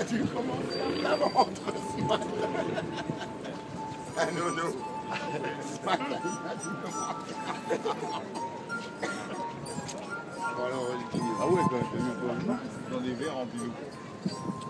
a dû commencer à me la vendre ce matin. Ah non, non. Ce matin, il a dû me vendre. Bon, alors, ah ouais, quand même, dans des verres remplis d'eau.